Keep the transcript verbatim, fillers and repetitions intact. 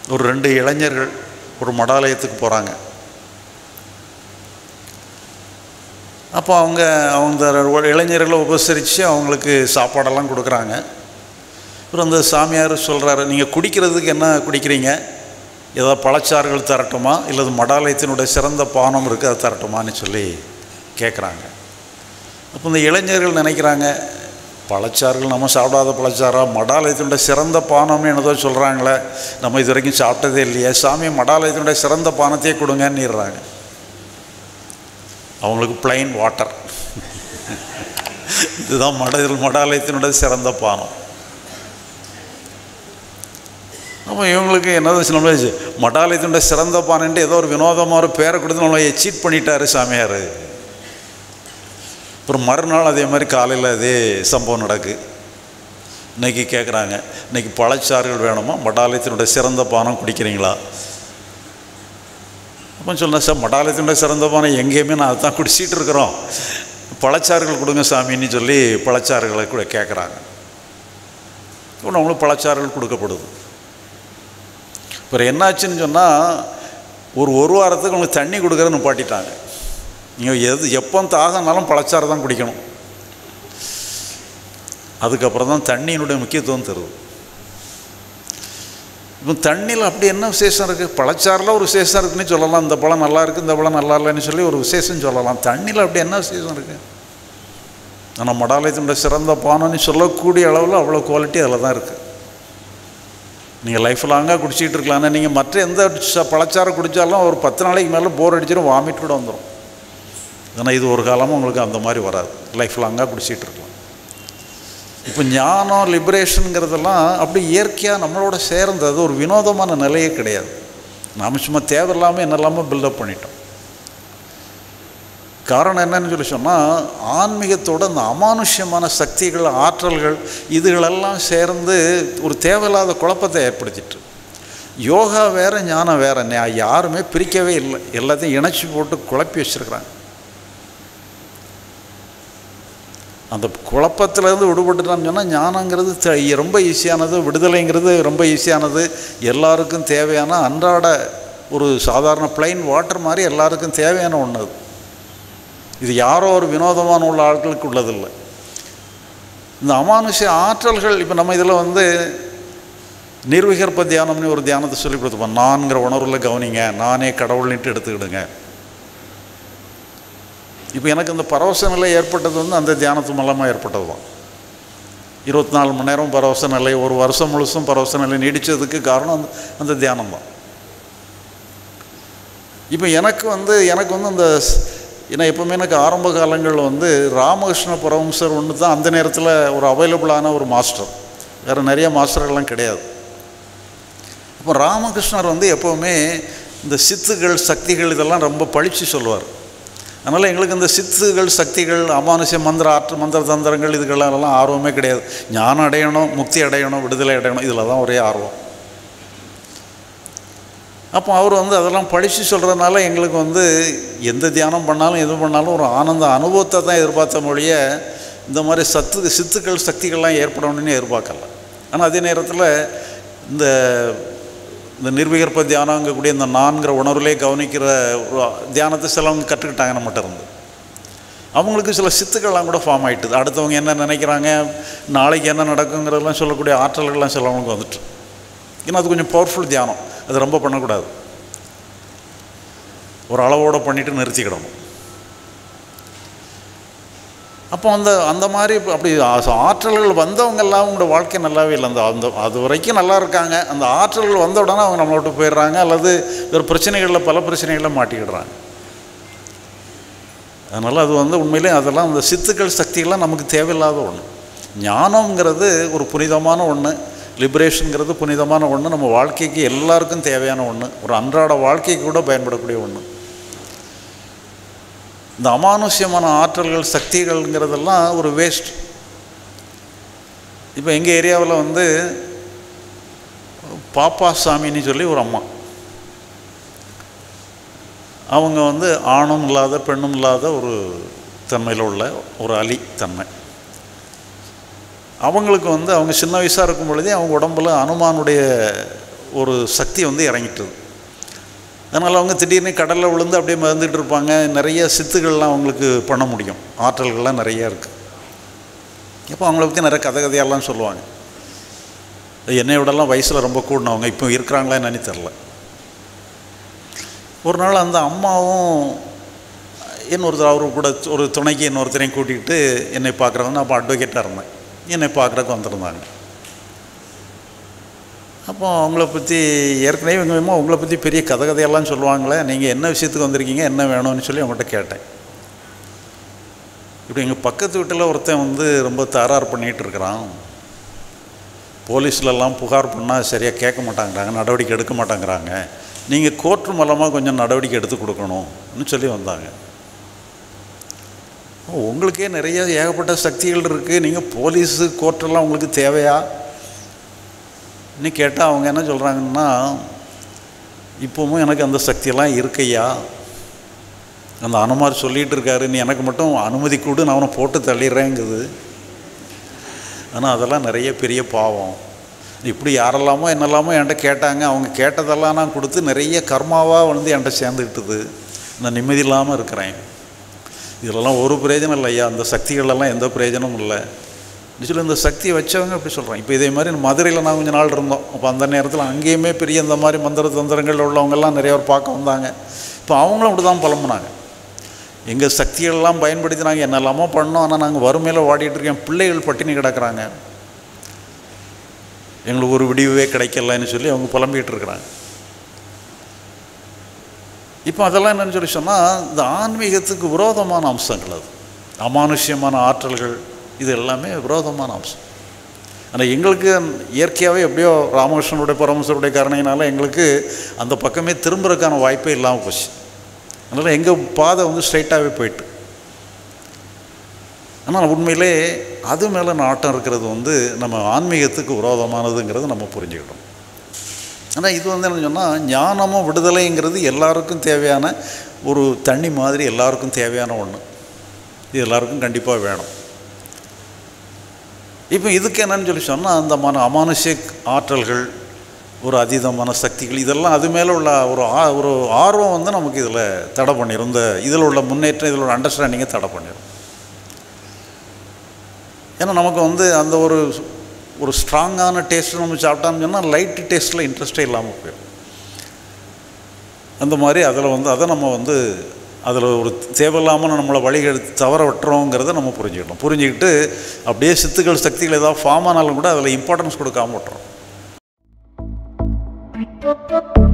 ஒரு ரெண்டு இளைஞர்கள் ஒரு மடாலயத்துக்கு போகிறாங்க. அப்போ அவங்க அவங்க இளைஞர்களை உபசரித்து அவங்களுக்கு சாப்பாடெல்லாம் கொடுக்குறாங்க. அப்புறம் அந்த சாமியார் சொல்கிறாரு, நீங்கள் குடிக்கிறதுக்கு என்ன குடிக்கிறீங்க, ஏதாவது பழச்சாறுகள் தரட்டுமா இல்லது மடாலயத்தினுடைய சிறந்த பானம் இருக்குது அதை தரட்டுமான்னு சொல்லி கேட்குறாங்க. அப்போ இந்த இளைஞர்கள் நினைக்கிறாங்க, பழச்சாறுகள் நம்ம சாப்பிடாத பழச்சாரா, மடாலயத்தினுடைய சிறந்த பானம்னு என்னதோ சொல்கிறாங்களே, நம்ம இது வரைக்கும் சாப்பிட்டதே இல்லையே, சாமி மடாலயத்தினுடைய சிறந்த பானத்தையே கொடுங்கன்னுறாங்க. அவங்களுக்கு பிளைன் வாட்டர், இதுதான் மட மடாலயத்தினுடைய சிறந்த பானம். அப்போ இவங்களுக்கு என்னது நம்மள மடாலயத்தினுடைய சிறந்த பானன்ட்டு ஏதோ ஒரு வினோதமாக ஒரு பேரை கொடுத்து நம்மளை சீட் பண்ணிட்டாரு சாமியார். அப்புறம் மறுநாள் அதே மாதிரி காலையில் அதே சம்பவம் நடக்கு. இன்றைக்கி கேட்குறாங்க, இன்றைக்கி பழச்சாறுகள் வேணுமா, மடாலயத்தினுடைய சிறந்த பானம் குடிக்கிறீங்களா? அப்போ சொன்னேன், சார் மடாலயத்தினுடைய சிறந்த பானம் எங்கேயுமே நான் அதுதான் குடிச்சிட்டு இருக்கிறோம், பழச்சாறுகள் கொடுங்க சாமின்னு சொல்லி பழச்சாறுகளை கூட கேட்குறாங்க. இப்போ நம்மளும் பழச்சாறுகள் கொடுக்கப்படுது. அப்புறம் என்னாச்சுன்னு சொன்னால், ஒரு ஒரு வாரத்துக்கு உங்களுக்கு தண்ணி கொடுக்குறத நிப்பாட்டிட்டாங்க. நீங்கள் எது எப்போ தாகனாலும் பழச்சாறு தான் குடிக்கணும். அதுக்கப்புறம் தான் தண்ணியினுடைய முக்கியத்துவம் தருது. இப்போ தண்ணியில் அப்படி என்ன விசேஷம் இருக்குது? பழச்சாறில் ஒரு விசேஷம் இருக்குன்னு சொல்லலாம், இந்த பழம் நல்லா இருக்குது இந்த பழம் நல்லா இல்லைன்னு சொல்லி ஒரு விசேஷம் சொல்லலாம். தண்ணியில் அப்படி என்ன விசேஷம் இருக்குது? ஆனால் மடாலயத்தினுடைய சிறந்த பானம்னு சொல்லக்கூடிய அளவில் அவ்வளோ குவாலிட்டி அதில் தான் இருக்குது. நீங்கள் லைஃப் லாங்காக குடிச்சிக்கிட்டு இருக்கலாம்னா, நீங்கள் மற்ற எந்த பழச்சாரை குடித்தாலும் ஒரு பத்து நாளைக்கு மேலே போர் அடிச்சிடும், வாமிட் கூட வந்துடும். ஆனால் இது ஒரு காலமும் உங்களுக்கு அந்த மாதிரி வராது, லைஃப் லாங்காக குடிச்சிட்டு இருக்கலாம். இப்போ ஞானம் லிபரேஷனுங்கிறதெல்லாம் அப்படி இயற்கையாக நம்மளோட சேர்ந்தது, ஒரு வினோதமான நிலையே கிடையாது. நாம் சும்மா தேவையில்லாமல் என்னெல்லாமல் பில்டப் பண்ணிட்டோம். காரணம் என்னன்னு சொல்லி சொன்னால், ஆன்மீகத்தோட அந்த அமானுஷ்யமான சக்திகள் ஆற்றல்கள் இதுகளெல்லாம் சேர்ந்து ஒரு தேவையில்லாத குழப்பத்தை ஏற்படுத்திட்டு, யோகா வேறு ஞானம் வேறு யாருமே பிரிக்கவே இல்லை, எல்லாத்தையும் இணைச்சி போட்டு குழப்பி வச்சுருக்குறாங்க. அந்த குழப்பத்திலேருந்து விடுபட்டுட்டான்னு சொன்னால் ஞானங்கிறது ரொம்ப ஈஸியானது, விடுதலைங்கிறது ரொம்ப ஈஸியானது, எல்லாருக்கும் தேவையான அன்றாட ஒரு சாதாரண பிளைன் வாட்டர் மாதிரி எல்லாருக்கும் தேவையான ஒன்று. இது யாரோ ஒரு வினோதமான உள்ள ஆட்களுக்கு உள்ளதில்லை. இந்த அமானுஷ்ய ஆற்றல்கள், இப்போ நம்ம இதில் வந்து நிர்விகற்ப தியானம்னு ஒரு தியானத்தை சொல்லி கொடுத்துப்போம். நான்கிற உணர்வில் கவனிங்க, நானே கடவுள்னிட்டு எடுத்துக்கிடுங்க. இப்போ எனக்கு இந்த பரவச நிலை ஏற்பட்டது வந்து அந்த தியானத்து மூலமாக ஏற்பட்டது தான். இருபத்தி நாலு மணி நேரம் பரவச நிலை, ஒரு வருஷம் முழுசும் பரவச நிலை நீடித்ததுக்கு காரணம் அந்த அந்த தியானம் தான். இப்போ எனக்கு வந்து எனக்கு வந்து அந்த ஏன்னா எப்போவுமே எனக்கு ஆரம்ப காலங்களில் வந்து ராமகிருஷ்ண பரமஹம்சர் ஒன்று தான் அந்த நேரத்தில் ஒரு அவைலபிளான ஒரு மாஸ்டர், வேறு நிறைய மாஸ்டர்கள்லாம் கிடையாது. அப்போ ராமகிருஷ்ணர் வந்து எப்போவுமே இந்த சித்துகள் சக்திகள் இதெல்லாம் ரொம்ப பழித்து சொல்லுவார். அதனால் எங்களுக்கு இந்த சித்துகள் சக்திகள் அமானுஷ்ய மந்திர ஆற்று மந்திர தந்திரங்கள் இதுகளெல்லாம் ஆர்வமே கிடையாது. ஞானம் அடையணும், முக்தி அடையணும், விடுதலை அடையணும், இதில் தான் ஒரே ஆர்வம். அப்போ அவர் வந்து அதெல்லாம் படித்து சொல்கிறதுனால எங்களுக்கு வந்து எந்த தியானம் பண்ணாலும் எது பண்ணாலும் ஒரு ஆனந்த அனுபவத்தை தான் எதிர்பார்த்த மொழிய இந்த மாதிரி சத்து சித்துக்கள் சக்திகள்லாம் ஏற்படணும்னு எதிர்பார்க்கல. ஆனால் அதே நேரத்தில் இந்த இந்த நிர்விகற்ப தியானங்கக்கூடிய இந்த நான்கிற உணர்வுலே கவனிக்கிற ஒரு தியானத்தை சிலவங்க கற்றுக்கிட்டாங்க நம்மகிட்ட இருந்து. அவங்களுக்கு சில சித்துக்கள்லாம் கூட ஃபார்ம் ஆகிட்டுது. அடுத்தவங்க என்ன நினைக்கிறாங்க, நாளைக்கு என்ன நடக்குங்கிறதெல்லாம் சொல்லக்கூடிய ஆற்றல்கள்லாம் சிலவங்களுக்கு வந்துட்டு. ஏன்னா அது கொஞ்சம் பவர்ஃபுல் தியானம், அது ரொம்ப பண்ணக்கூடாது, ஒரு அளவோடு பண்ணிவிட்டு நிறுத்திக்கிடணும். அப்போ அந்த அந்த மாதிரி அப்படி ஆற்றல்கள் வந்தவங்கெல்லாம் அவங்களோட வாழ்க்கை நல்லாவே இல்லை. அந்த அந்த அது வரைக்கும் நல்லா இருக்காங்க, அந்த ஆற்றல்கள் வந்த உடனே அவங்க நம்மளை விட்டு போயிடுறாங்க, அல்லது ஒரு பிரச்சனைகளில் பல பிரச்சனைகளில் மாட்டிக்கிடுறாங்க. அதனால் அது வந்து உண்மையிலே அதெல்லாம் அந்த சித்துக்கள் சக்திகள்லாம் நமக்கு தேவையில்லாத ஒன்று. ஞானங்கிறது ஒரு புனிதமான ஒன்று, லிபரேஷனுங்கிறது புனிதமான ஒன்று, நம்ம வாழ்க்கைக்கு எல்லாருக்கும் தேவையான ஒன்று, ஒரு அன்றாட வாழ்க்கைக்கு கூட பயன்படக்கூடிய ஒன்று. இந்த அமானுஷ்யமான ஆற்றல்கள் சக்திகள்ங்கிறதெல்லாம் ஒரு வேஸ்ட். இப்போ எங்கள் ஏரியாவில் வந்து பாப்பா சாமின்னு சொல்லி ஒரு அம்மா, அவங்க வந்து ஆணும் இல்லாத பெண்ணும் இல்லாத ஒரு தன்மையில் உள்ள ஒரு அலி தன்மை. அவங்களுக்கு வந்து அவங்க சின்ன வயசாக இருக்கும் பொழுதே அவங்க உடம்பில் அனுமானுடைய ஒரு சக்தி வந்து இறங்கிட்டுது. அதனால் அவங்க திடீர்னு கடலில் விழுந்து அப்படியே மிதந்துட்டு இருப்பாங்க. நிறைய சித்துக்கள்லாம் அவங்களுக்கு பண்ண முடியும், ஆற்றல்கள்லாம் நிறையா இருக்குது. இப்போ அவங்கள பற்றி நிறைய கதை கதையெல்லாம் சொல்லுவாங்க. என்னை விடலாம் வயசில் ரொம்ப கூடினவங்க, இப்போ இருக்கிறாங்களா என்னன்னு தெரில. ஒரு நாள் அந்த அம்மாவும் இன்னொருத்தர் அவரு கூட ஒரு துணைக்கு இன்னொருத்தரையும் கூட்டிகிட்டு என்னை பார்க்குறவங்க, நான் அப்போ அட்வொகேட்டாக இருந்தேன், என்னை பார்க்குறக்கு வந்திருந்தாங்க. அப்போ அவங்கள பற்றி ஏற்கனவே இவங்க வேணுமோ உங்களை பற்றி பெரிய கதை கதையெல்லாம் சொல்லுவாங்களே, நீங்கள் என்ன விஷயத்துக்கு வந்திருக்கீங்க, என்ன வேணும்னு சொல்லி அவங்கள்ட்ட கேட்டேன். இப்படி எங்கள் பக்கத்து வீட்டில் ஒருத்தன் வந்து ரொம்ப தகராறு பண்ணிகிட்டு இருக்கிறான். போலீஸ்லலாம் புகார் பண்ணால் சரியாக கேட்க மாட்டாங்கிறாங்க, நடவடிக்கை எடுக்க மாட்டாங்கிறாங்க, நீங்கள் கோர்ட்டு மூலமாக கொஞ்சம் நடவடிக்கை எடுத்து கொடுக்கணும்னு சொல்லி வந்தாங்க. உங்களுக்கே நிறைய ஏகப்பட்ட சக்திகள் இருக்குது, நீங்கள் போலீஸு கோர்ட்டெல்லாம் உங்களுக்கு தேவையா இன்னும் கேட்டால் அவங்க என்ன சொல்கிறாங்கன்னா, இப்போவும் எனக்கு அந்த சக்தியெல்லாம் இருக்கையா, அந்த அனுமார் சொல்லிகிட்டு இருக்காரு, நீ எனக்கு மட்டும் அனுமதி கொடு, நான் அவனை போட்டு தள்ளிடுறேங்குது. ஆனால் அதெல்லாம் நிறைய பெரிய பாவம். இப்படி யாரெல்லாமோ என்னெல்லாமோ என்கிட்ட கேட்டாங்க, அவங்க கேட்டதெல்லாம் நான் கொடுத்து நிறைய கர்மாவாக வந்து என்கிட்ட சேர்ந்துக்கிட்டுது, நான் நிம்மதி இல்லாமல் இருக்கிறேன். இதிலெல்லாம் ஒரு பிரயோஜனம் இல்லை ஐயா, அந்த சக்திகளெல்லாம் எந்த பிரயோஜனமும் இல்லை சொல்லி இந்த சக்தியை வச்சவங்க அப்படி சொல்கிறேன். இப்போ இதே மாதிரி மதுரையில் நான் கொஞ்சம் நாள் இருந்தோம். அப்போ அந்த நேரத்தில் அங்கேயுமே பெரிய இந்த மாதிரி மந்திர தந்திரங்கள் உள்ளவங்கெல்லாம் நிறைய பேர் பார்க்க வந்தாங்க. இப்போ அவங்களும் அப்படி தான் புலம்புனாங்க, எங்கள் சக்திகளெல்லாம் பயன்படுத்தி நாங்கள் என்னெல்லாமோ பண்ணோம், ஆனால் நாங்கள் வறுமையில் வாடிட்டு இருக்கேன், பிள்ளைகள் பட்டினி கிடக்கிறாங்க, எங்களுக்கு ஒரு விடிவே கிடைக்கலன்னு சொல்லி அவங்க புலம்பிகிட்டு இருக்கிறாங்க. இப்போ அதெல்லாம் என்னென்னு சொல்லி சொன்னால், இந்த ஆன்மீகத்துக்கு விரோதமான அம்சங்கள், அது அமானுஷ்யமான ஆற்றல்கள், இது எல்லாமே விரோதமான அம்சம். ஆனால் எங்களுக்கு இயற்கையாகவே எப்படியோ ராமகிருஷ்ணனுடைய பரமசருடைய காரணியினால எங்களுக்கு அந்த பக்கமே திரும்புறதுக்கான வாய்ப்பே இல்லாமல் போச்சு. அதனால் எங்கள் பாதை வந்து ஸ்ட்ரைட்டாகவே போயிட்டு. ஆனால் உண்மையிலே அது மேலே நாட்டம் இருக்கிறது வந்து நம்ம ஆன்மீகத்துக்கு விரோதமானதுங்கிறது நம்ம புரிஞ்சுக்கிட்டோம். ஆனால் இது வந்து என்ன சொன்னால், ஞானமும் விடுதலைங்கிறது எல்லாருக்கும் தேவையான ஒரு தண்ணி மாதிரி, எல்லாருக்கும் தேவையான ஒன்று, இது எல்லாருக்கும் கண்டிப்பாக வேணும். இப்போ இதுக்கு என்னன்னு சொல்லி சொன்னால், அந்த மன அமானுஷ்ய ஆற்றல்கள், ஒரு அதீதமான சக்திகள், இதெல்லாம் அது மேலே உள்ள ஒரு ஆ ஒரு ஆர்வம் வந்து நமக்கு இதில் தடை பண்ணிடும். இந்த இதில் உள்ள முன்னேற்றம், இதில் உள்ள அண்டர்ஸ்டாண்டிங்கை தடை பண்ணிடும். ஏன்னா நமக்கு வந்து அந்த ஒரு ஒரு ஸ்ட்ராங்கான டேஸ்ட்டு நம்ம சாப்பிட்டோம்னு சொன்னால் லைட்டு டேஸ்ட்டில் இன்ட்ரெஸ்டே இல்லாமல் போயிடும். அந்த மாதிரி அதில் வந்து அதை நம்ம வந்து அதில் ஒரு தேவையில்லாமல் நம்மளை வழிகள் தவற விட்டுறோங்கிறத நம்ம புரிஞ்சுக்கிட்டோம். புரிஞ்சுக்கிட்டு அப்படியே சித்துக்கள் சக்திகள் ஏதாவது ஃபார்ம் ஆனாலும் கூட அதில் இம்பார்ட்டன்ஸ் கொடுக்காம விட்டுறோம்.